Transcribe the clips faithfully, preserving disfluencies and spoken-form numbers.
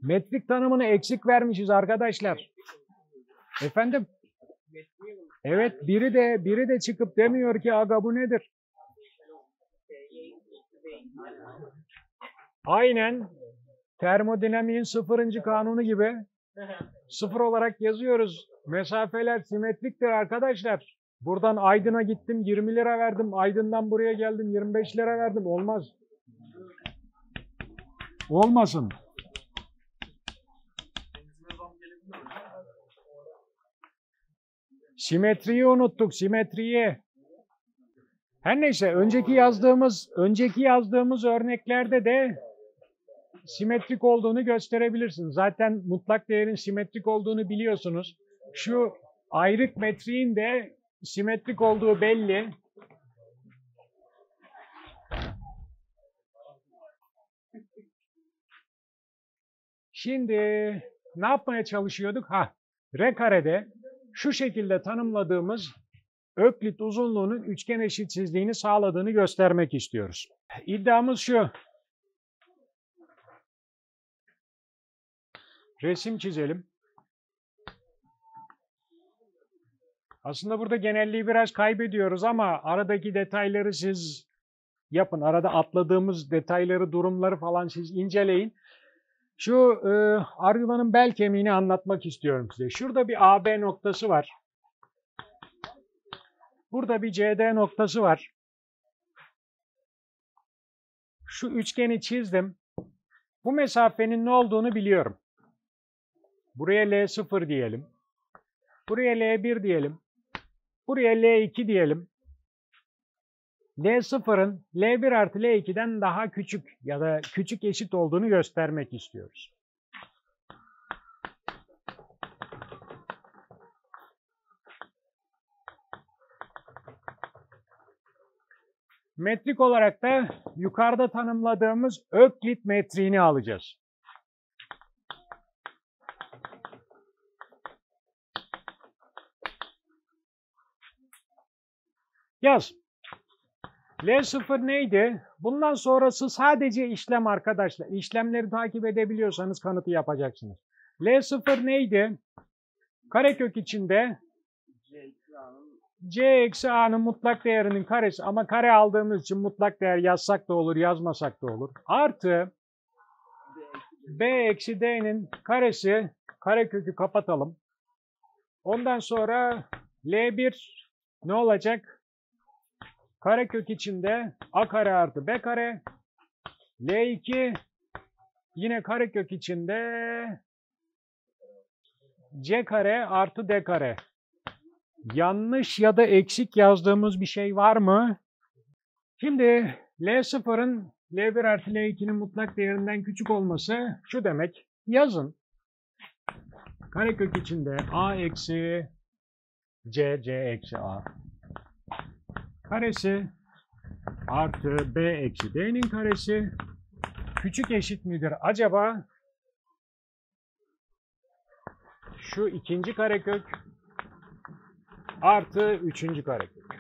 Metrik tanımını eksik vermişiz arkadaşlar. Efendim? Evet, biri de biri de çıkıp demiyor ki aga bu nedir? Aynen termodinamiğin sıfırıncı kanunu gibi sıfır olarak yazıyoruz. Mesafeler simetriktir arkadaşlar. Buradan Aydın'a gittim yirmi lira verdim. Aydın'dan buraya geldim yirmi beş lira verdim. Olmaz. Olmasın. Simetriyi unuttuk, simetriyi. Her neyse önceki yazdığımız önceki yazdığımız örneklerde de simetrik olduğunu gösterebilirsiniz. Zaten mutlak değerin simetrik olduğunu biliyorsunuz. Şu ayrık metriğin de simetrik olduğu belli. Şimdi ne yapmaya çalışıyorduk? Ha, R karede şu şekilde tanımladığımız Öklit uzunluğunun üçgen eşitsizliğini sağladığını göstermek istiyoruz. İddiamız şu. Resim çizelim. Aslında burada genelliği biraz kaybediyoruz ama aradaki detayları siz yapın. Arada atladığımız detayları, durumları falan siz inceleyin. Şu e, argümanın bel kemiğini anlatmak istiyorum size. Şurada bir A B noktası var. Burada bir C D noktası var. Şu üçgeni çizdim. Bu mesafenin ne olduğunu biliyorum. Buraya L sıfır diyelim. Buraya L bir diyelim. Buraya L iki diyelim. L sıfırın L bir artı L iki'den daha küçük ya da küçük eşit olduğunu göstermek istiyoruz. Metrik olarak da yukarıda tanımladığımız Öklit metriğini alacağız. Yaz. L sıfır neydi? Bundan sonrası sadece işlem arkadaşlar. İşlemleri takip edebiliyorsanız kanıtı yapacaksınız. L sıfır neydi? Karekök içinde C eksi A'nın mutlak değerinin karesi ama kare aldığımız için mutlak değer yazsak da olur, yazmasak da olur. Artı B eksi D'nin karesi, karekökü kapatalım. Ondan sonra L bir ne olacak? Karekök içinde A kare artı B kare. L iki yine karekök içinde C kare artı D kare. Yanlış ya da eksik yazdığımız bir şey var mı? Şimdi L sıfırın L bir artı L iki'nin mutlak değerinden küçük olması şu demek. Yazın. Karekök içinde A eksi C, C eksi A. Karesi artı B eksi D'nin karesi küçük eşit midir acaba? Şu ikinci karekök artı üçüncü karekök.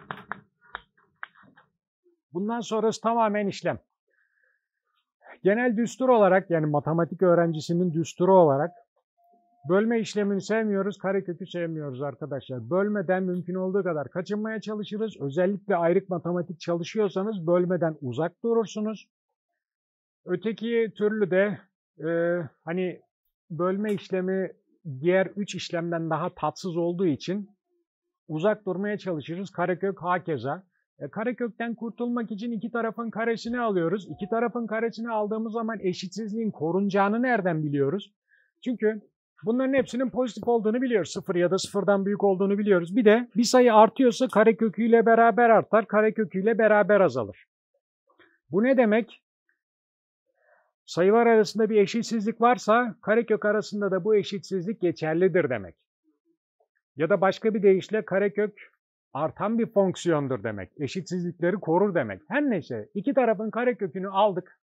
Bundan sonrası tamamen işlem. Genel düstur olarak yani matematik öğrencisinin düsturu olarak bölme işlemini sevmiyoruz, karekökü sevmiyoruz arkadaşlar. Bölmeden mümkün olduğu kadar kaçınmaya çalışırız. Özellikle ayrık matematik çalışıyorsanız bölmeden uzak durursunuz. Öteki türlü de e, hani bölme işlemi diğer üç işlemden daha tatsız olduğu için uzak durmaya çalışırız. Karekök hakeza. E, karekökten kurtulmak için iki tarafın karesini alıyoruz. İki tarafın karesini aldığımız zaman eşitsizliğin korunacağını nereden biliyoruz? Çünkü bunların hepsinin pozitif olduğunu biliyoruz. Sıfır ya da sıfırdan büyük olduğunu biliyoruz. Bir de bir sayı artıyorsa kareköküyle beraber artar, kareköküyle beraber azalır. Bu ne demek? Sayılar arasında bir eşitsizlik varsa karekök arasında da bu eşitsizlik geçerlidir demek. Ya da başka bir deyişle karekök artan bir fonksiyondur demek. Eşitsizlikleri korur demek. Her neyse iki tarafın karekökünü aldık.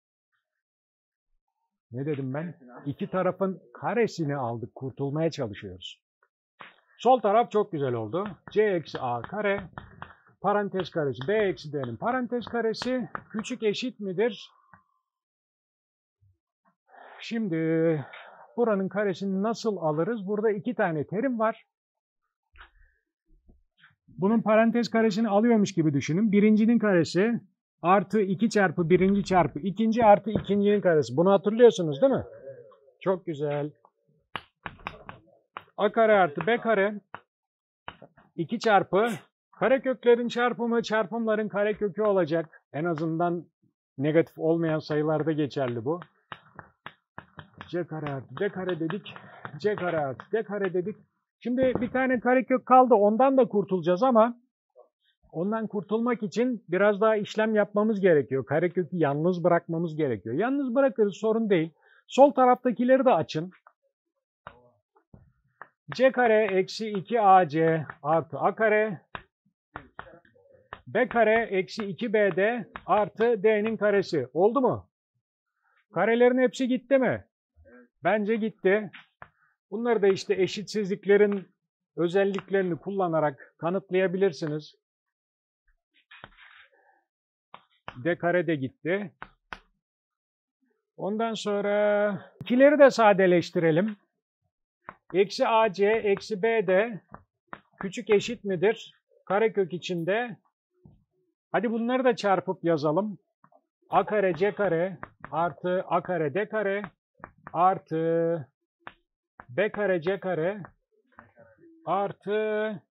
Ne dedim ben? İki tarafın karesini aldık. Kurtulmaya çalışıyoruz. Sol taraf çok güzel oldu. C eksi A kare parantez karesi B eksi D'nin parantez karesi küçük eşit midir? Şimdi Buranın karesini nasıl alırız? Burada iki tane terim var. Bunun parantez karesini alıyormuş gibi düşünün. Birincinin karesi artı iki çarpı birinci çarpı ikinci artı ikincinin karesi. Bunu hatırlıyorsunuz değil mi? Çok güzel. A kare artı B kare iki çarpı kareköklerin çarpımı çarpımların karekökü olacak. En azından negatif olmayan sayılarda geçerli bu. C kare artı D kare dedik. C kare artı D kare dedik. Şimdi bir tane karekök kaldı. Ondan da kurtulacağız ama ondan kurtulmak için biraz daha işlem yapmamız gerekiyor. Karekökü yalnız bırakmamız gerekiyor. Yalnız bırakırız, sorun değil. Sol taraftakileri de açın. C kare eksi iki A C artı A kare. B kare eksi iki B D artı D'nin karesi. Oldu mu? Karelerin hepsi gitti mi? Bence gitti. Bunları da işte eşitsizliklerin özelliklerini kullanarak kanıtlayabilirsiniz. D kare de gitti. Ondan sonra ikileri de sadeleştirelim. Eksi A C eksi B D küçük eşit midir? Karekök içinde. Hadi bunları da çarpıp yazalım. A kare C kare artı A kare D kare artı B kare C kare artı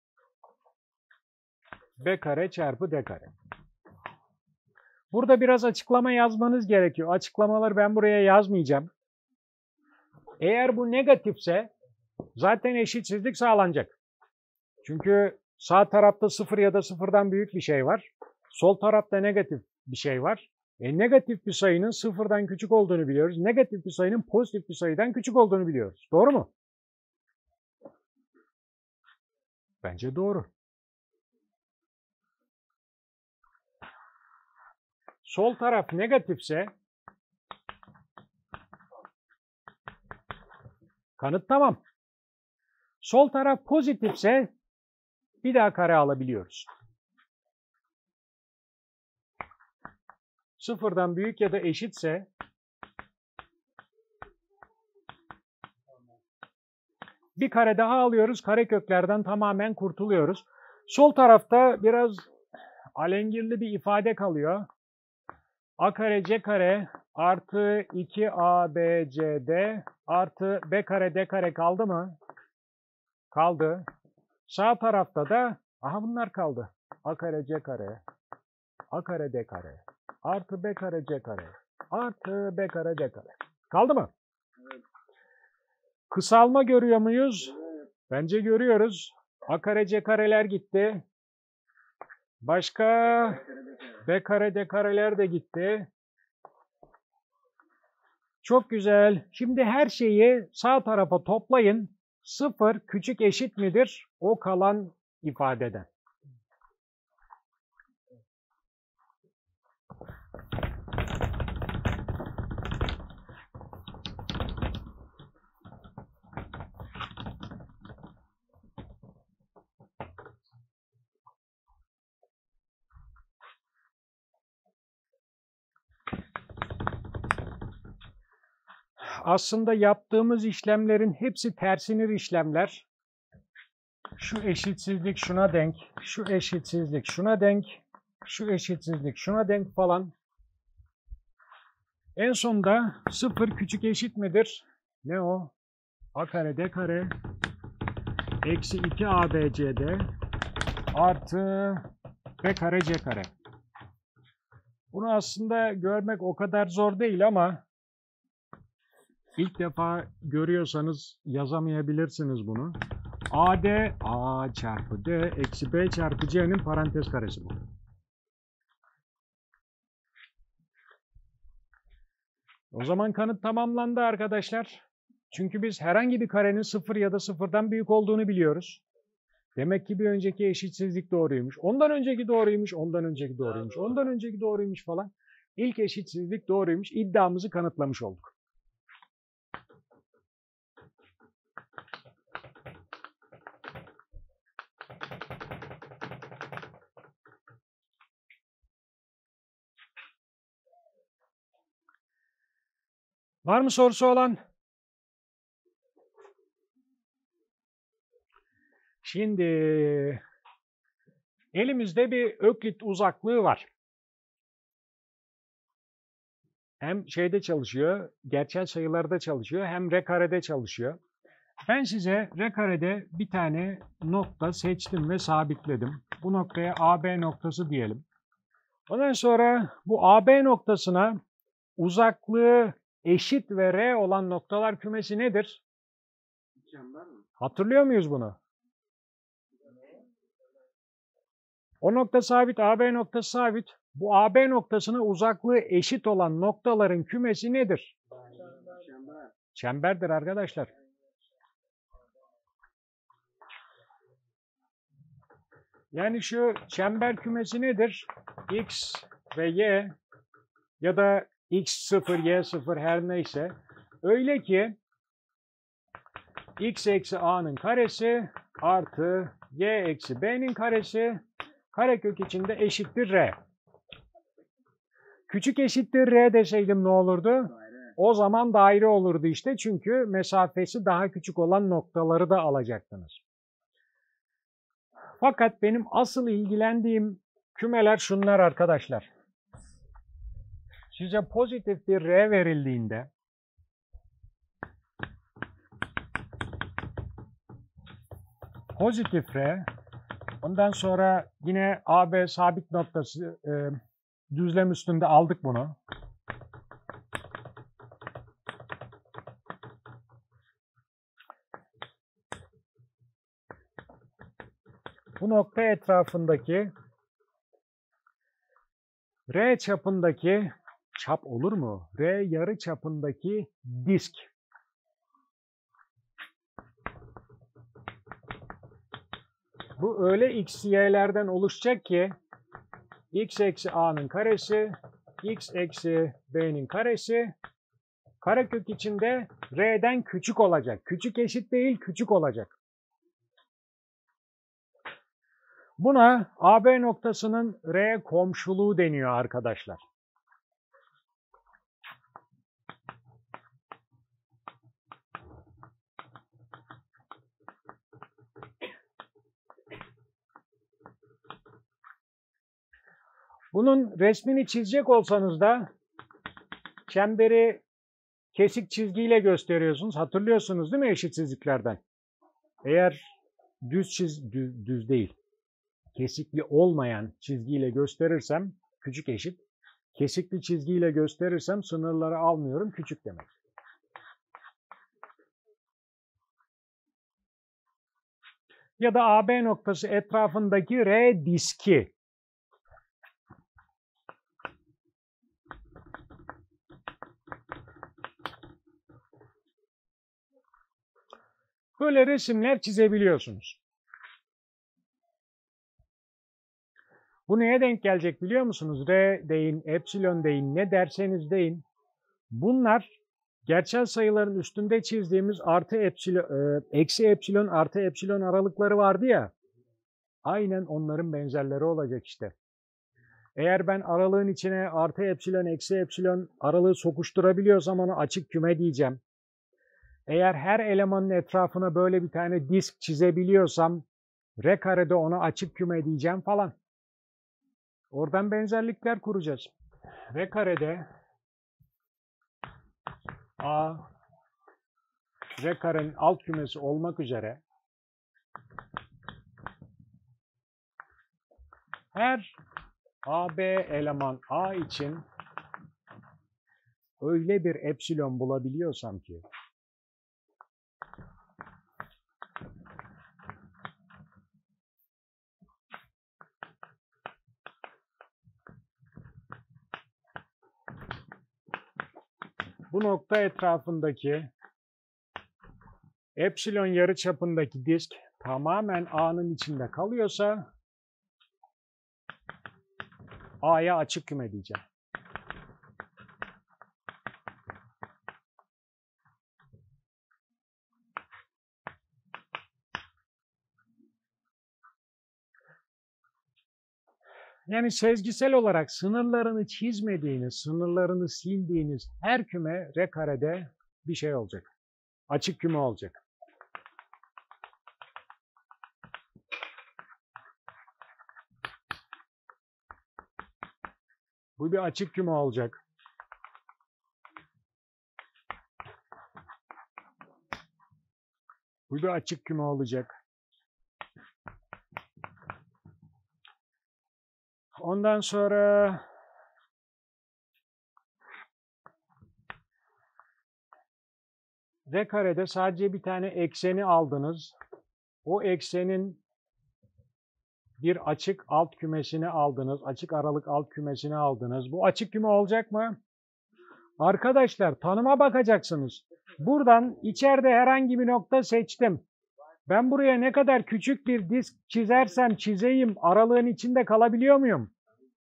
B kare çarpı D kare. Burada biraz açıklama yazmanız gerekiyor. Açıklamaları ben buraya yazmayacağım. Eğer bu negatifse zaten eşitsizlik sağlanacak. Çünkü sağ tarafta sıfır ya da sıfırdan büyük bir şey var. Sol tarafta negatif bir şey var. E, negatif bir sayının sıfırdan küçük olduğunu biliyoruz. Negatif bir sayının pozitif bir sayıdan küçük olduğunu biliyoruz. Doğru mu? Bence doğru. Sol taraf negatifse kanıt tamam. Sol taraf pozitifse bir daha kare alabiliyoruz. Sıfırdan büyük ya da eşitse bir kare daha alıyoruz. Kareköklerden tamamen kurtuluyoruz. Sol tarafta biraz alengirli bir ifade kalıyor. A kare C kare artı iki A B C D artı B kare D kare kaldı mı? Kaldı. Sağ tarafta da aha bunlar kaldı. A kare C kare A kare D kare artı B kare C kare artı B kare D kare. Kaldı mı? Evet. Kısalma görüyor muyuz? Evet. Bence görüyoruz. A kare C kareler gitti. Başka B kare D kareler de gitti. Çok güzel. Şimdi her şeyi sağ tarafa toplayın. Sıfır küçük eşit midir? O kalan ifadeden. Aslında yaptığımız işlemlerin hepsi tersinir işlemler. Şu eşitsizlik şuna denk, şu eşitsizlik şuna denk, şu eşitsizlik şuna denk falan. En sonunda sıfır küçük eşit midir? Ne o? A kare D kare eksi iki A B C D artı B kare C kare. Bunu aslında görmek o kadar zor değil ama İlk defa görüyorsanız yazamayabilirsiniz bunu. A D, A çarpı D eksi B çarpı C'nin parantez karesi bu. O zaman kanıt tamamlandı arkadaşlar. Çünkü biz herhangi bir karenin sıfır ya da sıfırdan büyük olduğunu biliyoruz. Demek ki bir önceki eşitsizlik doğruymuş. Ondan önceki doğruymuş, ondan önceki doğruymuş, ondan önceki doğruymuş falan. İlk eşitsizlik doğruymuş. İddiamızı kanıtlamış olduk. Var mı sorusu olan? Şimdi elimizde bir Öklit uzaklığı var. Hem şeyde çalışıyor, gerçel sayılarda çalışıyor, hem R karede çalışıyor. Ben size R karede bir tane nokta seçtim ve sabitledim. Bu noktaya A B noktası diyelim. Ondan sonra bu A B noktasına uzaklığı eşit ve R olan noktalar kümesi nedir? Hatırlıyor muyuz bunu? O nokta sabit, A B noktası sabit. Bu A B noktasına uzaklığı eşit olan noktaların kümesi nedir? Çember. Çemberdir arkadaşlar. Yani şu çember kümesi nedir? X ve Y ya da X sıfır, Y sıfır her neyse. Öyle ki X eksi A'nın karesi artı Y eksi B'nin karesi karekök içinde eşittir R. Küçük eşittir R deseydim ne olurdu? O zaman daire olurdu işte. Çünkü mesafesi daha küçük olan noktaları da alacaktınız. Fakat benim asıl ilgilendiğim kümeler şunlar arkadaşlar. Size pozitif bir R verildiğinde pozitif R, ondan sonra yine A B sabit noktası e, düzlem üstünde aldık bunu. Bu nokta etrafındaki R çapındaki çap olur mu? R yarı çapındaki disk. Bu öyle x, y'lerden oluşacak ki x eksi a'nın karesi, x eksi b'nin karesi, karekök içinde r'den küçük olacak. Küçük eşit değil, küçük olacak. Buna A B noktasının R komşuluğu deniyor arkadaşlar. Bunun resmini çizecek olsanız da çemberi kesik çizgiyle gösteriyorsunuz. Hatırlıyorsunuz değil mi eşitsizliklerden? Eğer düz çiz düz, düz değil, kesikli olmayan çizgiyle gösterirsem küçük eşit, kesikli çizgiyle gösterirsem sınırları almıyorum, küçük demek. Ya da A B noktası etrafındaki R diski. Böyle resimler çizebiliyorsunuz. Bu neye denk gelecek biliyor musunuz? R deyin, epsilon deyin, ne derseniz deyin. Bunlar gerçel sayıların üstünde çizdiğimiz artı epsilon, e, eksi epsilon artı epsilon aralıkları vardı ya. Aynen onların benzerleri olacak işte. Eğer ben aralığın içine artı epsilon, eksi epsilon aralığı sokuşturabiliyorsam ona açık küme diyeceğim. Eğer her elemanın etrafına böyle bir tane disk çizebiliyorsam R karede ona açık küme diyeceğim falan. Oradan benzerlikler kuracağız. R karede A R karenin alt kümesi olmak üzere her A B eleman A için öyle bir epsilon bulabiliyorsam ki bu nokta etrafındaki epsilon yarıçapındaki disk tamamen A'nın içinde kalıyorsa A'ya açık küme diyeceğim. Yani sezgisel olarak sınırlarını çizmediğiniz, sınırlarını sildiğiniz her küme R karede bir şey olacak. Açık küme olacak. Bu bir açık küme olacak. Bu bir açık küme olacak. Ondan sonra R karede sadece bir tane ekseni aldınız. O eksenin bir açık alt kümesini aldınız. Açık aralık alt kümesini aldınız. Bu açık küme olacak mı? Arkadaşlar tanıma bakacaksınız. Buradan içeride herhangi bir nokta seçtim. Ben buraya ne kadar küçük bir disk çizersem çizeyim aralığın içinde kalabiliyor muyum?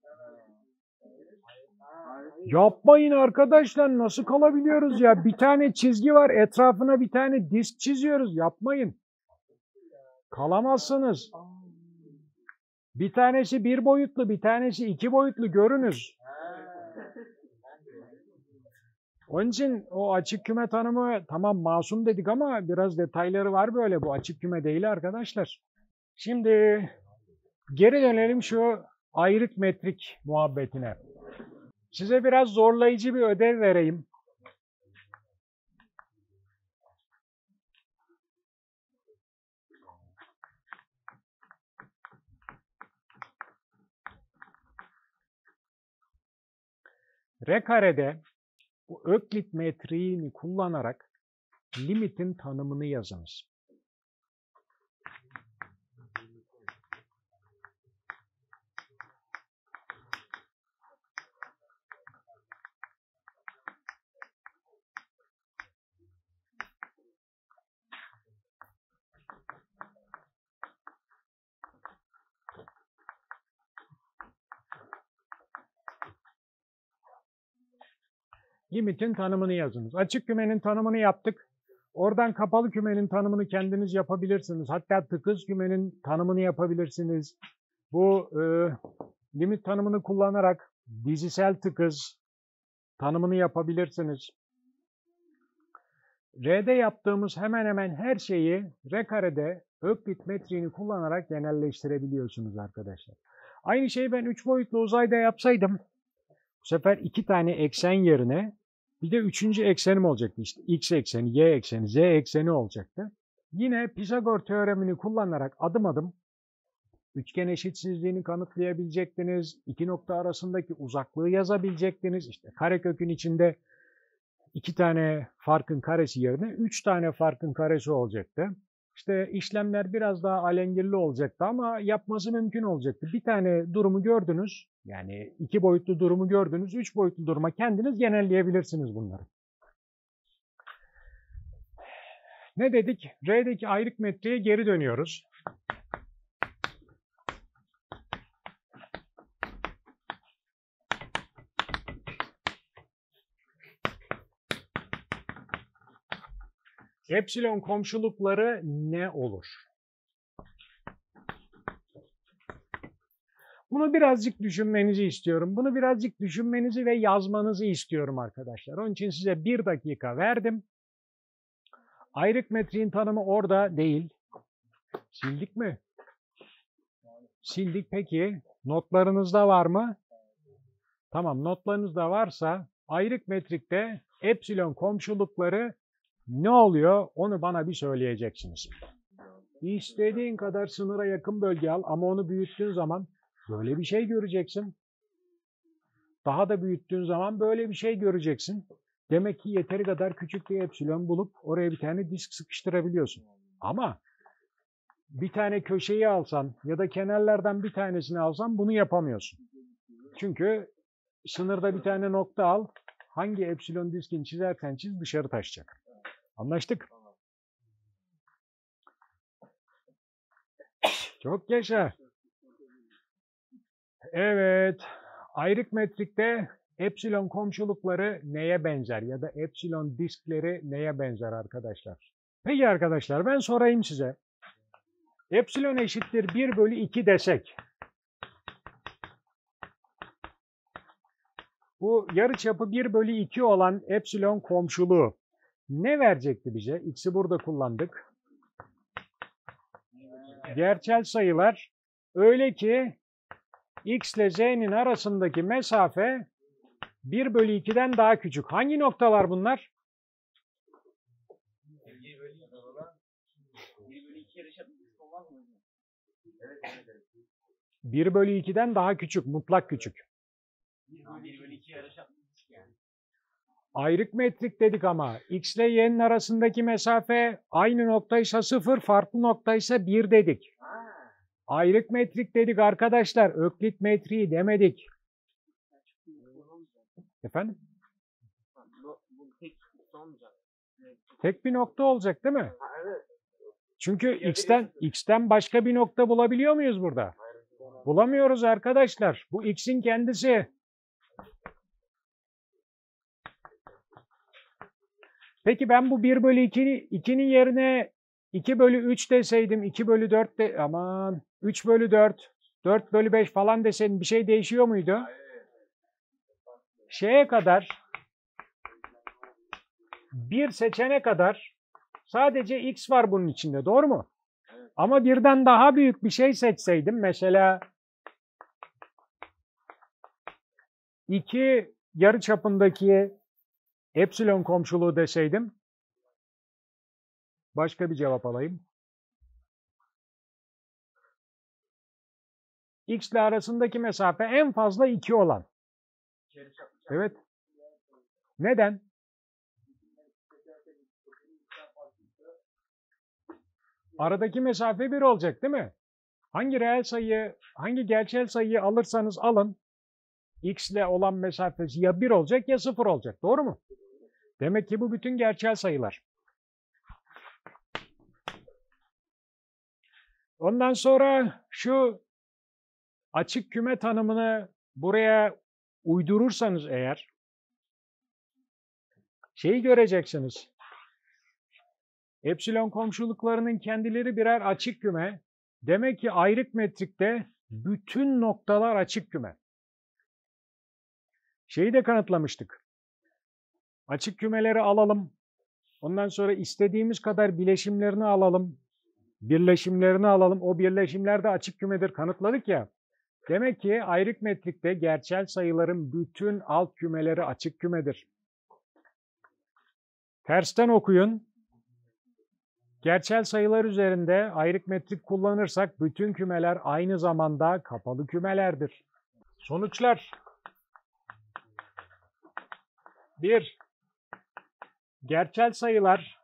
Yapmayın arkadaşlar, nasıl kalabiliyoruz ya? Bir tane çizgi var, etrafına bir tane disk çiziyoruz. Yapmayın. Kalamazsınız. Bir tanesi bir boyutlu, bir tanesi iki boyutlu, görünüz. Onun için o açık küme tanımı tamam masum dedik ama biraz detayları var böyle. Bu açık küme değil arkadaşlar. Şimdi geri dönelim şu ayrık metrik muhabbetine. Size biraz zorlayıcı bir ödev vereyim. R karede bu Öklit metriğini kullanarak limitin tanımını yazınız. Limitin tanımını yazınız. Açık kümenin tanımını yaptık. Oradan kapalı kümenin tanımını kendiniz yapabilirsiniz. Hatta tıkız kümenin tanımını yapabilirsiniz. Bu e, limit tanımını kullanarak dizisel tıkız tanımını yapabilirsiniz. R'de yaptığımız hemen hemen her şeyi R karede Öklit metriğini kullanarak genelleştirebiliyorsunuz arkadaşlar. Aynı şeyi ben üç boyutlu uzayda yapsaydım, bu sefer iki tane eksen yerine bir de üçüncü eksenim olacaktı. İşte X ekseni, Y ekseni, Z ekseni olacaktı. Yine Pisagor teoremini kullanarak adım adım üçgen eşitsizliğini kanıtlayabilecektiniz. İki nokta arasındaki uzaklığı yazabilecektiniz. İşte karekökün içinde iki tane farkın karesi yerine üç tane farkın karesi olacaktı. İşte işlemler biraz daha alengirli olacaktı ama yapması mümkün olacaktı. Bir tane durumu gördünüz, yani iki boyutlu durumu gördünüz, üç boyutlu duruma kendiniz genelleyebilirsiniz bunları. Ne dedik? R'deki ayrık metriğe geri dönüyoruz. Epsilon komşulukları ne olur? Bunu birazcık düşünmenizi istiyorum. Bunu birazcık düşünmenizi ve yazmanızı istiyorum arkadaşlar. Onun için size bir dakika verdim. Ayrık metriğin tanımı orada değil. Sildik mi? Sildik. Peki notlarınızda var mı? Tamam, notlarınızda varsa ayrık metrikte epsilon komşulukları ne oluyor? Onu bana bir söyleyeceksiniz. İstediğin kadar sınıra yakın bölge al ama onu büyüttüğün zaman böyle bir şey göreceksin. Daha da büyüttüğün zaman böyle bir şey göreceksin. Demek ki yeteri kadar küçük bir epsilon bulup oraya bir tane disk sıkıştırabiliyorsun. Ama bir tane köşeyi alsan ya da kenarlardan bir tanesini alsan bunu yapamıyorsun. Çünkü sınırda bir tane nokta al, hangi epsilon diskini çizersen çiz dışarı taşacak. Anlaştık? Çok yaşa. Evet. Ayrık metrikte epsilon komşulukları neye benzer ya da epsilon diskleri neye benzer arkadaşlar? Peki arkadaşlar, ben sorayım size. Epsilon eşittir bir bölü iki desek. Bu yarıçapı bir bölü iki olan epsilon komşuluğu ne verecekti bize? X'i burada kullandık. Gerçel sayılar öyle ki X ile Z'nin arasındaki mesafe bir bölü ikiden daha küçük. Hangi noktalar bunlar? bir bölü ikiden daha küçük, mutlak küçük. Ayrık metrik dedik ama x ile y'nin arasındaki mesafe aynı noktaysa sıfır, farklı noktaysa bir dedik. Ayrık metrik dedik arkadaşlar. Öklit metriği demedik. Efendim? Tek bir nokta olacak değil mi? Çünkü x'ten x'ten başka bir nokta bulabiliyor muyuz burada? Bulamıyoruz arkadaşlar. Bu x'in kendisi. Peki ben bu bir bölü ikinin yerine iki bölü üç deseydim, iki bölü dört de aman üç bölü dört, dört bölü beş falan deseydim bir şey değişiyor muydu? Şeye kadar bir seçene kadar sadece x var bunun içinde, doğru mu? Ama birden daha büyük bir şey seçseydim, mesela iki yarıçapındaki epsilon komşuluğu deseydim, başka bir cevap alayım. X ile arasındaki mesafe en fazla iki olan. Evet. Neden? Aradaki mesafe bir olacak değil mi? Hangi reel sayı, hangi gerçel sayıyı alırsanız alın, x ile olan mesafesi ya bir olacak ya sıfır olacak. Doğru mu? Demek ki bu bütün gerçel sayılar. Ondan sonra şu açık küme tanımını buraya uydurursanız eğer şeyi göreceksiniz. Epsilon komşuluklarının kendileri birer açık küme. Demek ki ayrık metrikte bütün noktalar açık küme. Şeyi de kanıtlamıştık. Açık kümeleri alalım. Ondan sonra istediğimiz kadar bileşimlerini alalım. Birleşimlerini alalım. O birleşimler de açık kümedir. Kanıtladık ya. Demek ki ayrık metrikte gerçel sayıların bütün alt kümeleri açık kümedir. Tersten okuyun. Gerçel sayılar üzerinde ayrık metrik kullanırsak bütün kümeler aynı zamanda kapalı kümelerdir. Sonuçlar. bir. Gerçel sayılar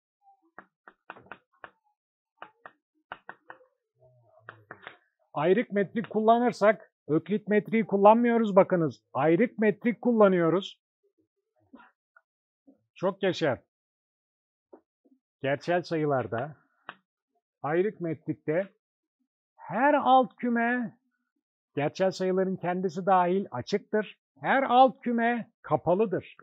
ayrık metrik kullanırsak, öklit metriği kullanmıyoruz bakınız. Ayrık metrik kullanıyoruz. Çok yaşa. Gerçel sayılarda, ayrık metrikte her alt küme, gerçel sayıların kendisi dahil açıktır. Her alt küme kapalıdır.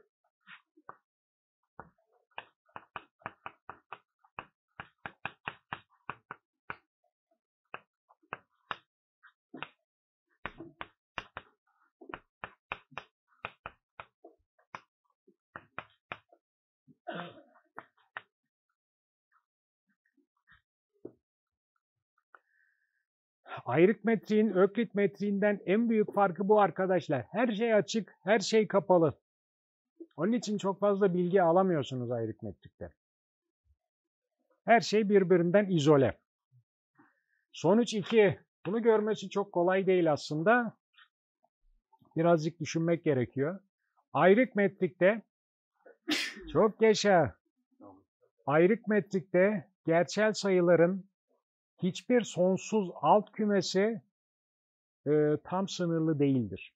Ayrık metriğin öklit metriğinden en büyük farkı bu arkadaşlar. Her şey açık, her şey kapalı. Onun için çok fazla bilgi alamıyorsunuz ayrık metrikte. Her şey birbirinden izole. Sonuç iki. Bunu görmesi çok kolay değil aslında. Birazcık düşünmek gerekiyor. Ayrık metrikte çok yaşa. Ayrık metrikte gerçel sayıların hiçbir sonsuz alt kümesi e, tam sınırlı değildir.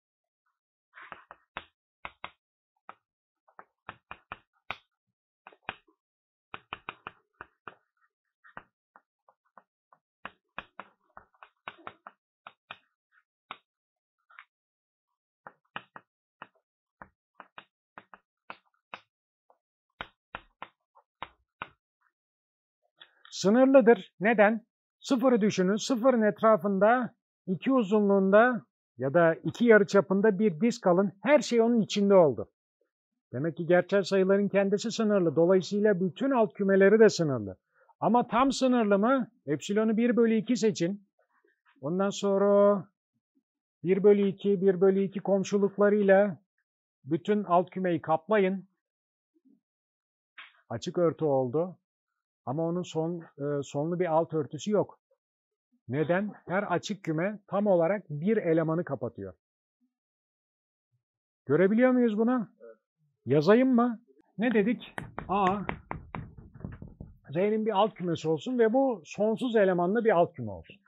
Sınırlıdır. Neden? Sıfırı düşünün. Sıfırın etrafında iki uzunluğunda ya da iki yarıçapında bir disk alın. Her şey onun içinde oldu. Demek ki gerçel sayıların kendisi sınırlı. Dolayısıyla bütün alt kümeleri de sınırlı. Ama tam sınırlı mı? Epsilonu bir bölü iki seçin. Ondan sonra bir bölü iki, bir bölü iki komşuluklarıyla Bütün alt kümeyi kaplayın. Açık örtü oldu. Ama onun son e, sonlu bir alt örtüsü yok. Neden? Her açık küme tam olarak bir elemanı kapatıyor. Görebiliyor muyuz bunu? Yazayım mı? Ne dedik? A, R'nin bir alt kümesi olsun ve bu sonsuz elemanlı bir alt küme olsun.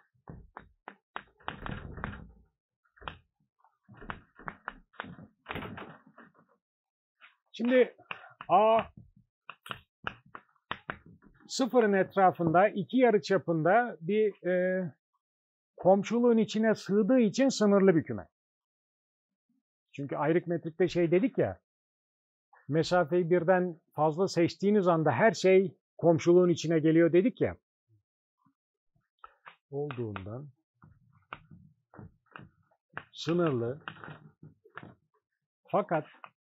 Şimdi A sıfırın etrafında iki yarıçapında bir e, komşuluğun içine sığdığı için sınırlı bir küme. Çünkü ayrık metrikte şey dedik ya, mesafeyi birden fazla seçtiğiniz anda her şey komşuluğun içine geliyor dedik ya. Olduğundan sınırlı fakat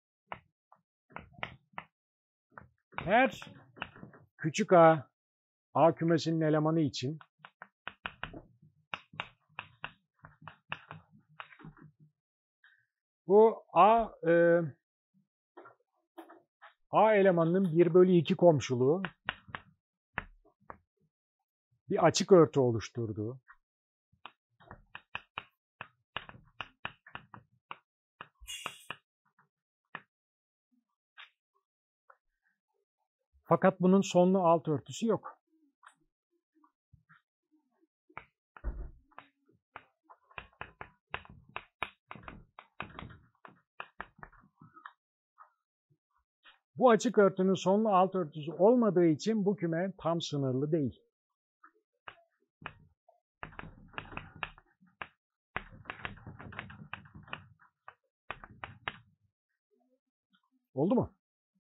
her küçük a, a kümesinin elemanı için bu a e, a elemanının bir bölü iki komşuluğu bir açık örtü oluşturduğu fakat bunun sonlu alt örtüsü yok. Bu açık örtünün sonlu alt örtüsü olmadığı için bu küme tam sınırlı değil. Oldu mu?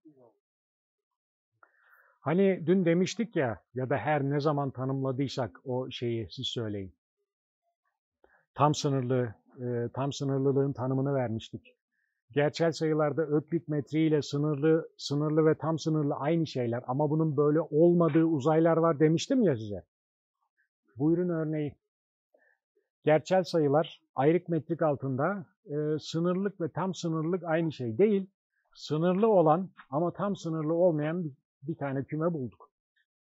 Hani dün demiştik ya ya da her ne zaman tanımladıysak o şeyi siz söyleyin. Tam sınırlı, e, tam sınırlılığın tanımını vermiştik. Gerçel sayılarda öklit metriğiyle sınırlı, sınırlı ve tam sınırlı aynı şeyler ama bunun böyle olmadığı uzaylar var demiştim ya size. Buyurun örneği. Gerçel sayılar ayrık metrik altında e, sınırlık ve tam sınırlılık aynı şey değil. Sınırlı olan ama tam sınırlı olmayan bir, bir tane küme bulduk.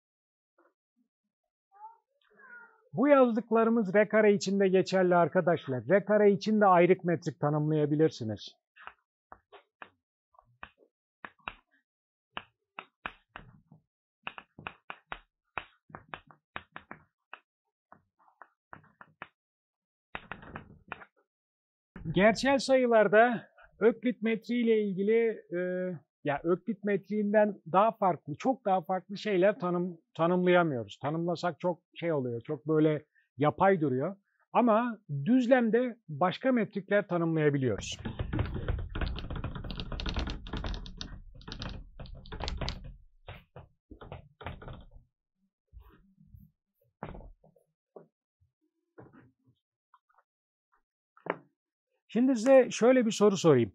Bu yazdıklarımız R kare için de geçerli arkadaşlar. R kare için de ayrık metrik tanımlayabilirsiniz. Gerçel sayılarda öklit metriği ile ilgili e, ya öklit metriğinden daha farklı, çok daha farklı şeyler tanım, tanımlayamıyoruz. Tanımlasak çok şey oluyor, çok böyle yapay duruyor. Ama düzlemde başka metrikler tanımlayabiliyoruz. Şimdi size şöyle bir soru sorayım.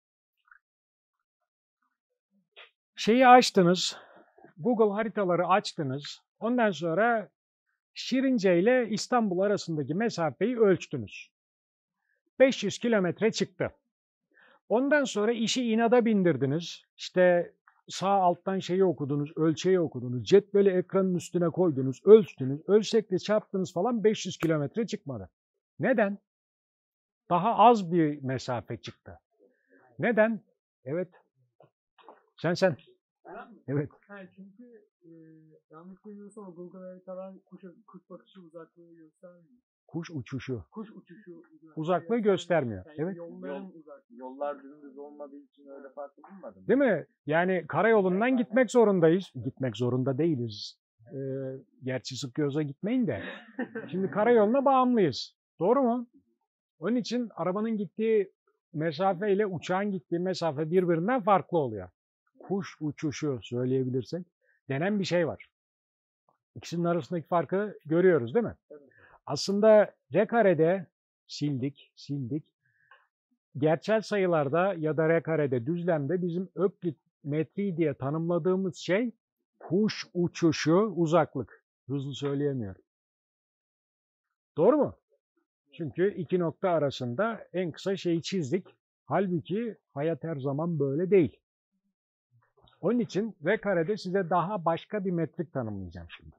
Şeyi açtınız, Google haritaları açtınız. Ondan sonra Şirince ile İstanbul arasındaki mesafeyi ölçtünüz. beş yüz kilometre çıktı. Ondan sonra işi inada bindirdiniz. İşte sağ alttan şeyi okudunuz, ölçeği okudunuz. Cetveli ekranın üstüne koydunuz, ölçtünüz. Ölçekle çarptınız falan beş yüz kilometre çıkmadı. Neden? Daha az bir mesafe çıktı. Neden? Evet. Sen sen. Evet. Ha, çünkü e, yanlış bilmiyorsam Google haritalar kuş, kuş bakışı uzaklığı göstermiyor. Kuş uçuşu. Kuş uçuşu uzaklığı, Uzaklığı göstermiyor. Yani Evet. Yolların Yol- uzaklığı. Yollar dümdüz olmadığı için öyle farklı bulmadın mı? Değil mi? Yani karayolundan gitmek zorundayız. Gitmek zorunda değiliz. Ee, gerçi Sıkıyoz'a gitmeyin de. Şimdi karayoluna bağımlıyız. Doğru mu? Onun için arabanın gittiği mesafe ile uçağın gittiği mesafe birbirinden farklı oluyor. Kuş uçuşu söyleyebilirsek denen bir şey var. İkisinin arasındaki farkı görüyoruz değil mi? Aslında R karede sildik, sildik. Gerçel sayılarda ya da R karede düzlemde bizim öklit metriği diye tanımladığımız şey kuş uçuşu uzaklık. Hızlı söyleyemiyorum. Doğru mu? Çünkü iki nokta arasında en kısa şeyi çizdik. Halbuki hayat her zaman böyle değil. Onun için R karede size daha başka bir metrik tanımlayacağım şimdi.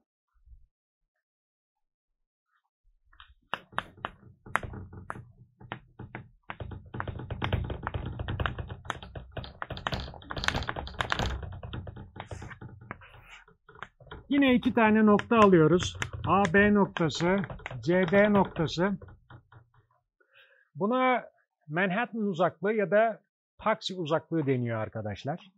Yine iki tane nokta alıyoruz. A B noktası, C D noktası. Buna Manhattan uzaklığı ya da taksi uzaklığı deniyor arkadaşlar.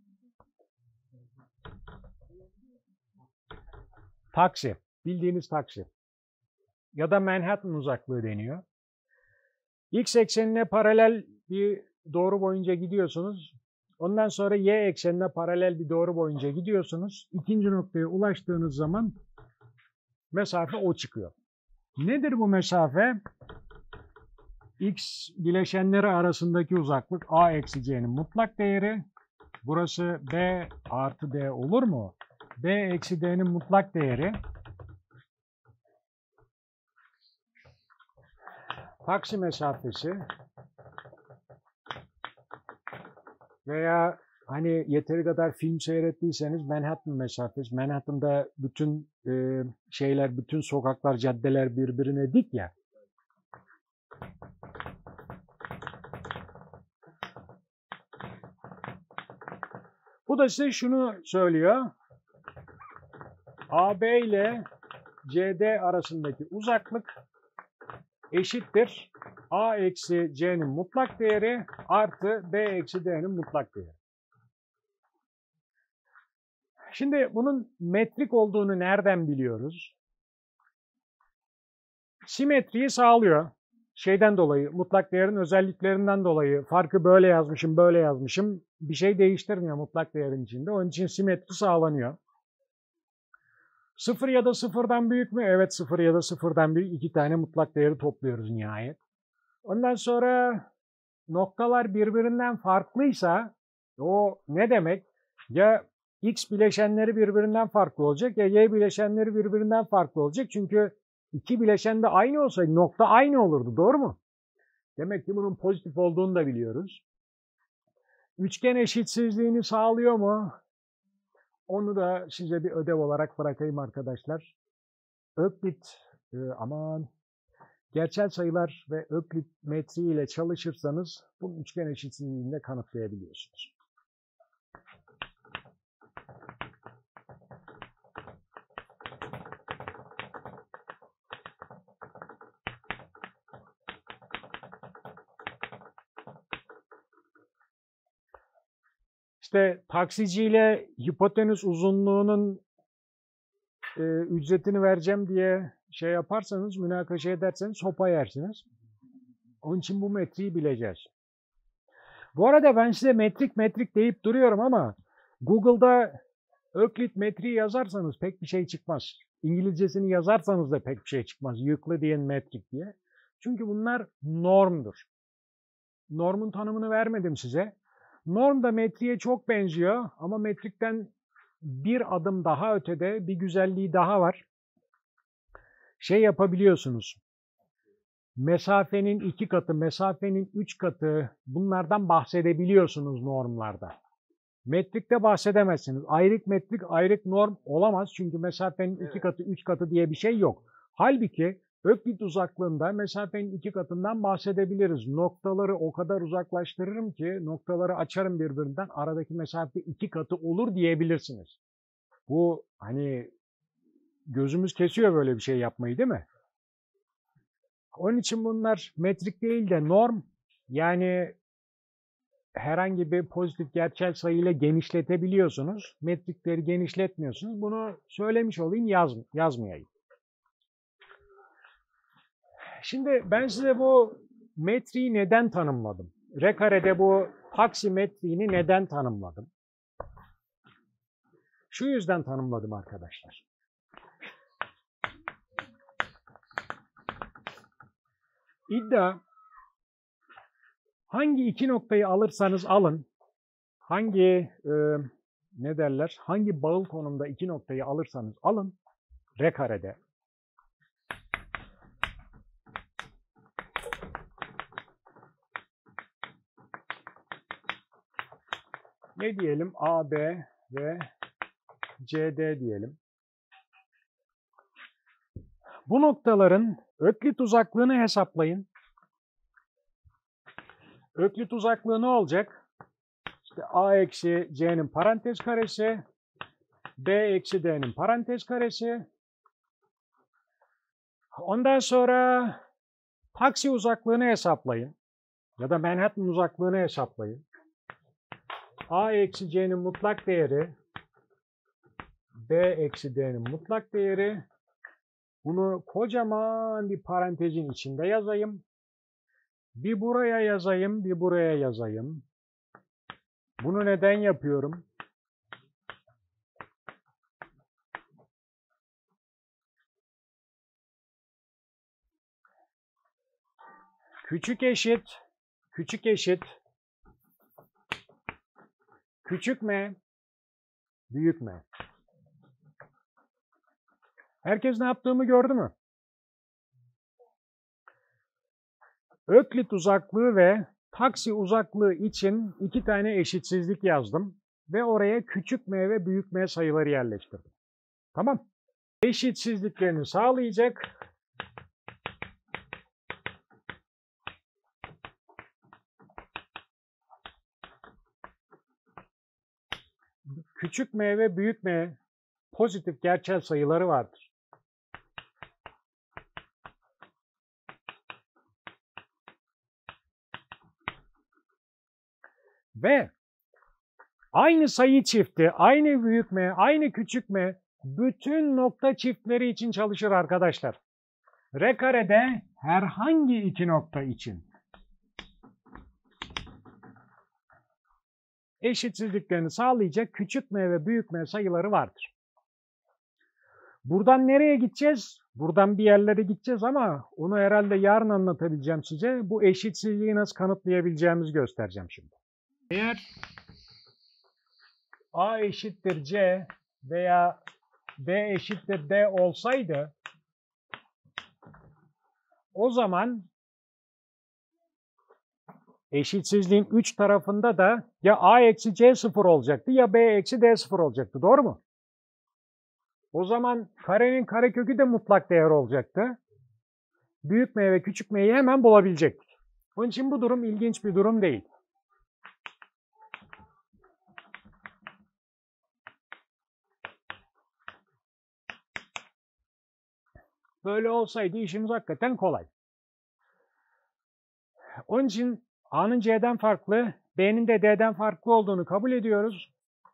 Taksi, bildiğiniz taksi. Ya da Manhattan uzaklığı deniyor. X eksenine paralel bir doğru boyunca gidiyorsunuz. Ondan sonra Y eksenine paralel bir doğru boyunca gidiyorsunuz. İkinci noktaya ulaştığınız zaman mesafe o çıkıyor. Nedir bu mesafe? X bileşenleri arasındaki uzaklık A eksi C'nin mutlak değeri. Burası B artı D olur mu? B eksi D'nin mutlak değeri. Taksi mesafesi veya hani yeteri kadar film seyrettiyseniz Manhattan mesafesi. Manhattan'da bütün e, şeyler, bütün sokaklar, caddeler birbirine dik ya. Bu da size şunu söylüyor. A B ile C D arasındaki uzaklık eşittir A eksi C'nin mutlak değeri artı B eksi D'nin mutlak değeri. Şimdi bunun metrik olduğunu nereden biliyoruz? Simetriyi sağlıyor. Şeyden dolayı, mutlak değerin özelliklerinden dolayı farkı böyle yazmışım, böyle yazmışım. Bir şey değiştirmiyor mutlak değerin içinde. Onun için simetri sağlanıyor. Sıfır ya da sıfırdan büyük mü? Evet, sıfır ya da sıfırdan büyük. İki tane mutlak değeri topluyoruz nihayet. Ondan sonra noktalar birbirinden farklıysa o ne demek? Ya X bileşenleri birbirinden farklı olacak ya Y bileşenleri birbirinden farklı olacak. Çünkü iki bileşen de aynı olsaydı nokta aynı olurdu. Doğru mu? Demek ki bunun pozitif olduğunu da biliyoruz. Üçgen eşitsizliğini sağlıyor mu? Onu da size bir ödev olarak bırakayım arkadaşlar. Öklit, e, aman gerçel sayılar ve Öklit metriği ile çalışırsanız bu üçgen eşitsizliğini de kanıtlayabiliyorsunuz. İşte taksiciyle hipotenüs uzunluğunun e, ücretini vereceğim diye şey yaparsanız, münakaşa ederseniz sopa yersiniz. Onun için bu metriği bileceğiz. Bu arada ben size metrik metrik deyip duruyorum ama Google'da Öklit metriği yazarsanız pek bir şey çıkmaz. İngilizcesini yazarsanız da pek bir şey çıkmaz. Euclidean metrik diye. Çünkü bunlar normdur. Normun tanımını vermedim size. Norm da metriğe çok benziyor ama metrikten bir adım daha ötede bir güzelliği daha var. Şey yapabiliyorsunuz. Mesafenin iki katı, mesafenin üç katı bunlardan bahsedebiliyorsunuz normlarda. Metrikte bahsedemezsiniz. Ayrık metrik, ayrık norm olamaz. Çünkü mesafenin evet. iki katı, üç katı diye bir şey yok. Halbuki Öklit uzaklığında mesafenin iki katından bahsedebiliriz. Noktaları o kadar uzaklaştırırım ki noktaları açarım birbirinden. Aradaki mesafe iki katı olur diyebilirsiniz. Bu hani gözümüz kesiyor böyle bir şey yapmayı değil mi? Onun için bunlar metrik değil de norm. Yani herhangi bir pozitif gerçel sayı ile genişletebiliyorsunuz. Metrikleri genişletmiyorsunuz. Bunu söylemiş olayım, yaz, yazmayayım. Şimdi ben size bu metriği neden tanımladım? R karede bu taksi metriğini neden tanımladım? Şu yüzden tanımladım arkadaşlar. İddia, hangi iki noktayı alırsanız alın, hangi e, ne derler, hangi bağıl konumda iki noktayı alırsanız alın, R karede Ne diyelim? A B ve C D diyelim. Bu noktaların öklit uzaklığını hesaplayın. Öklit uzaklığı ne olacak? İşte A eksi C'nin parantez karesi, B eksi D'nin parantez karesi. Ondan sonra taksi uzaklığını hesaplayın. Ya da Manhattan uzaklığını hesaplayın. A eksi C'nin mutlak değeri, B eksi D'nin mutlak değeri. Bunu kocaman bir parantezin içinde yazayım. Bir buraya yazayım, bir buraya yazayım. Bunu neden yapıyorum? Küçük eşit, küçük eşit, küçük m, büyük m. Herkes ne yaptığımı gördü mü? Öklit uzaklığı ve taksi uzaklığı için iki tane eşitsizlik yazdım. Ve oraya küçük m ve büyük m sayıları yerleştirdim. Tamam. Eşitsizliklerini sağlayacak küçük m ve büyük m pozitif gerçel sayıları vardır. Ve aynı sayı çifti, aynı büyük m, aynı küçük m bütün nokta çiftleri için çalışır arkadaşlar. R karede herhangi iki nokta için eşitsizliklerini sağlayacak küçük m ve büyük m sayıları vardır. Buradan nereye gideceğiz? Buradan bir yerlere gideceğiz ama onu herhalde yarın anlatabileceğim size. Bu eşitsizliği nasıl kanıtlayabileceğimizi göstereceğim şimdi. Eğer A eşittir C veya B eşittir D olsaydı o zaman eşitsizliğin üç tarafında da ya A eksi C sıfır olacaktı ya B eksi D sıfır olacaktı. Doğru mu? O zaman karenin karekökü de mutlak değer olacaktı. Büyük M ve küçük M'yi hemen bulabilecektik. Onun için bu durum ilginç bir durum değil. Böyle olsaydı işimiz hakikaten kolay. Onun için A'nın C'den farklı, B'nin de D'den farklı olduğunu kabul ediyoruz.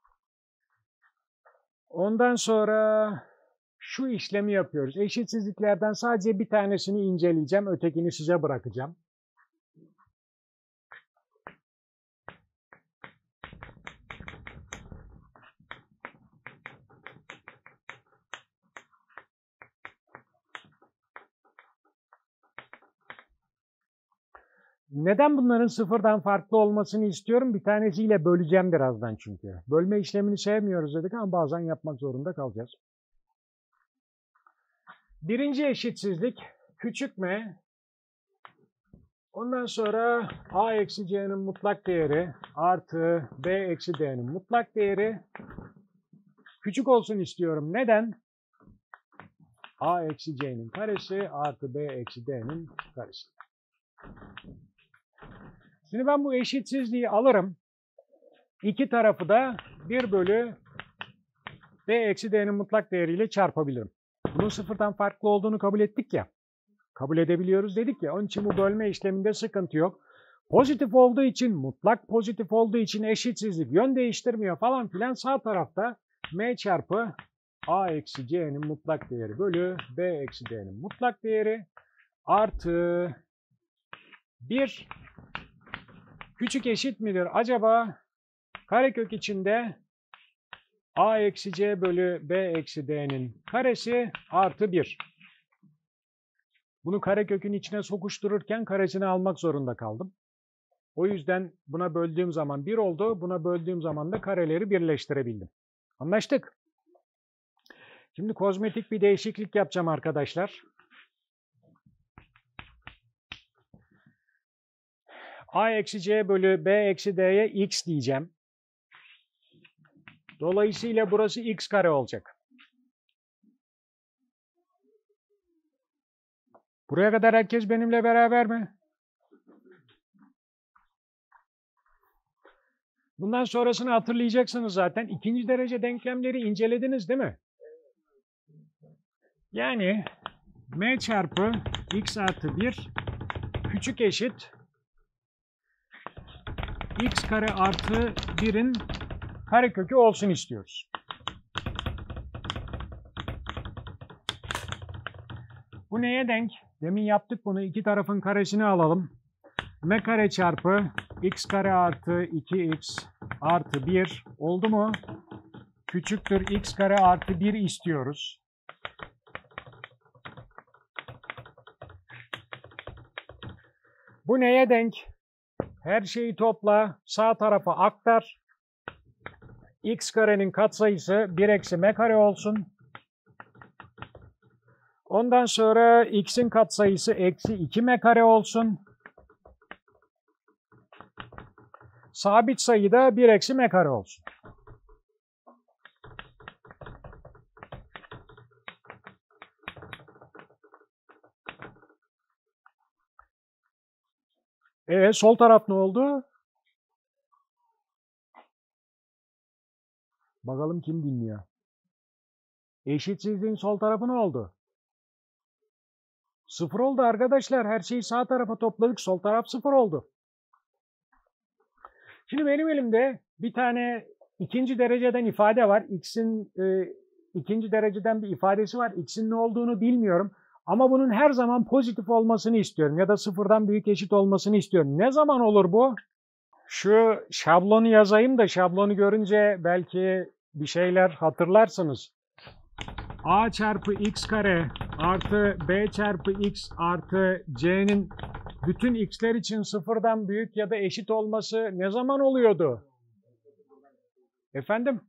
Ondan sonra şu işlemi yapıyoruz. Eşitsizliklerden sadece bir tanesini inceleyeceğim, ötekini size bırakacağım. Neden bunların sıfırdan farklı olmasını istiyorum? Bir tanesiyle böleceğim birazdan çünkü. Bölme işlemini sevmiyoruz dedik ama bazen yapmak zorunda kalacağız. Birinci eşitsizlik küçük m. Ondan sonra A eksi C'nin mutlak değeri artı B eksi D'nin mutlak değeri küçük olsun istiyorum. Neden? A eksi C'nin karesi artı B eksi D'nin karesi. Şimdi ben bu eşitsizliği alırım. İki tarafı da bir bölü B eksi D'nin mutlak değeriyle çarpabilirim. Bunun sıfırdan farklı olduğunu kabul ettik ya. Kabul edebiliyoruz dedik ya. Onun için bu bölme işleminde sıkıntı yok. Pozitif olduğu için, mutlak pozitif olduğu için eşitsizlik yön değiştirmiyor falan filan. Sağ tarafta M çarpı A eksi C'nin mutlak değeri bölü B eksi D'nin mutlak değeri artı bir küçük eşit midir? Acaba karekök içinde A eksi C bölü B eksi D'nin karesi artı bir. Bunu karekökün içine sokuştururken karesini almak zorunda kaldım. O yüzden buna böldüğüm zaman bir oldu. Buna böldüğüm zaman da kareleri birleştirebildim. Anlaştık. Şimdi kozmetik bir değişiklik yapacağım arkadaşlar. A eksi C bölü B eksi D'ye x diyeceğim. Dolayısıyla burası x kare olacak. Buraya kadar herkes benimle beraber mi? Bundan sonrasını hatırlayacaksınız zaten. İkinci derece denklemleri incelediniz değil mi? Yani m çarpı x artı bir küçük eşit x kare artı birin karekökü olsun istiyoruz. Bu neye denk? Demin yaptık bunu. İki tarafın karesini alalım. M kare çarpı x kare artı iki x artı bir oldu mu? Küçüktür x kare artı bir istiyoruz. Bu neye denk? Her şeyi topla, sağ tarafa aktar. X karenin katsayısı bir eksi m kare olsun. Ondan sonra x'in katsayısı eksi iki m kare olsun. Sabit sayı da bir eksi m kare olsun. E sol taraf ne oldu? Bakalım kim dinliyor? Eşitsizliğin sol tarafı ne oldu? Sıfır oldu arkadaşlar. Her şeyi sağ tarafa topladık. Sol taraf sıfır oldu. Şimdi benim elimde bir tane ikinci dereceden ifade var. X'in e, ikinci dereceden bir ifadesi var. X'in ne olduğunu bilmiyorum. Ama bunun her zaman pozitif olmasını istiyorum. Ya da sıfırdan büyük eşit olmasını istiyorum. Ne zaman olur bu? Şu şablonu yazayım da şablonu görünce belki bir şeyler hatırlarsınız. A çarpı x kare artı b çarpı x artı c'nin bütün x'ler için sıfırdan büyük ya da eşit olması ne zaman oluyordu? Efendim?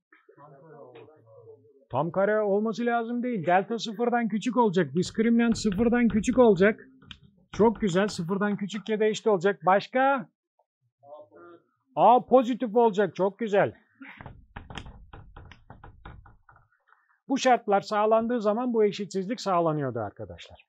Tam kare olması lazım değil. Delta sıfırdan küçük olacak. Diskriminant sıfırdan küçük olacak. Çok güzel. Sıfırdan küçük ya da eşit olacak. Başka? A pozitif olacak. Çok güzel. Bu şartlar sağlandığı zaman bu eşitsizlik sağlanıyordu arkadaşlar.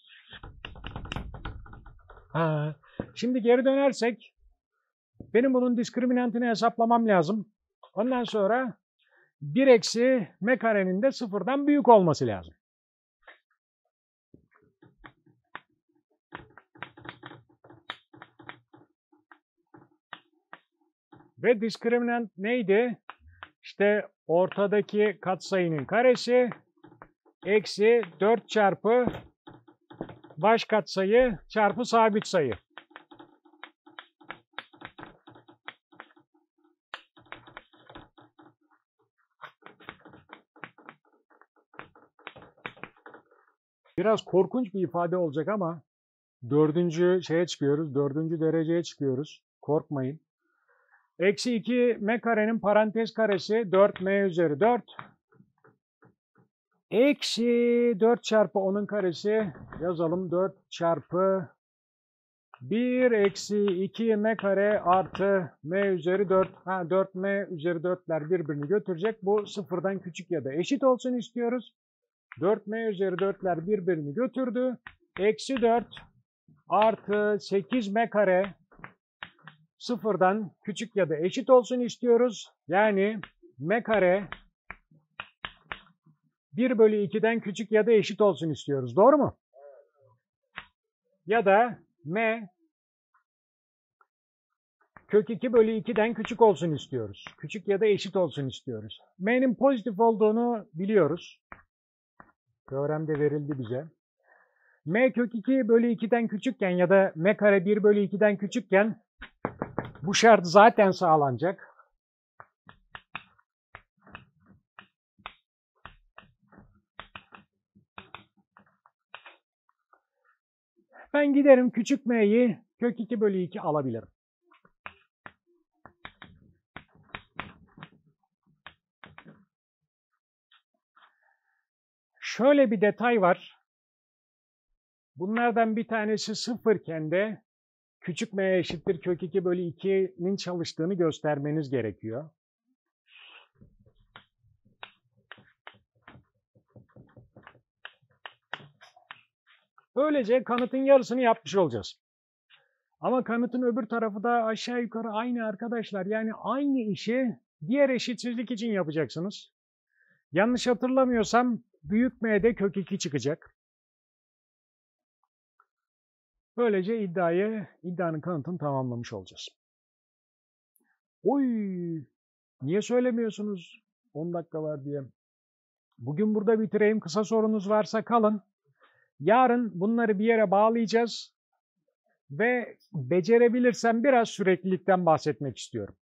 Ha, şimdi geri dönersek benim bunun diskriminantını hesaplamam lazım. Ondan sonra bir eksi m karenin de sıfırdan büyük olması lazım. Ve diskriminant neydi? İşte ortadaki katsayının karesi eksi dört çarpı baş katsayı çarpı sabit sayı. Biraz korkunç bir ifade olacak ama dördüncü şeye çıkıyoruz, dördüncü dereceye çıkıyoruz. Korkmayın. Eksi iki m karenin parantez karesi dört m üzeri dört. Eksi dört çarpı onun karesi yazalım. dört çarpı bir eksi iki m kare artı m üzeri dört. Ha, dört m üzeri dörtler birbirini götürecek. Bu sıfırdan küçük ya da eşit olsun istiyoruz. dört m üzeri dörtler birbirini götürdü. Eksi dört artı sekiz m kare sıfırdan küçük ya da eşit olsun istiyoruz. Yani m kare bir bölü iki'den küçük ya da eşit olsun istiyoruz. Doğru mu? Ya da m kök iki bölü iki'den küçük olsun istiyoruz. Küçük ya da eşit olsun istiyoruz. M'nin pozitif olduğunu biliyoruz. Teoremde verildi bize. M kök iki bölü iki'den küçükken ya da m kare bir bölü iki'den küçükken bu şart zaten sağlanacak. Ben giderim küçük m'yi kök iki bölü iki alabilirim. Şöyle bir detay var. Bunlardan bir tanesi sıfırken de küçük m eşittir kök iki bölü iki'nin çalıştığını göstermeniz gerekiyor. Böylece kanıtın yarısını yapmış olacağız. Ama kanıtın öbür tarafı da aşağı yukarı aynı arkadaşlar. Yani aynı işi diğer eşitsizlik için yapacaksınız. Yanlış hatırlamıyorsam büyük M'de kök iki çıkacak. Böylece iddiayı, iddianın kanıtını tamamlamış olacağız. Oy! Niye söylemiyorsunuz on dakika var diye? Bugün burada bitireyim. Kısa sorunuz varsa kalın. Yarın bunları bir yere bağlayacağız. Ve becerebilirsem biraz süreklilikten bahsetmek istiyorum.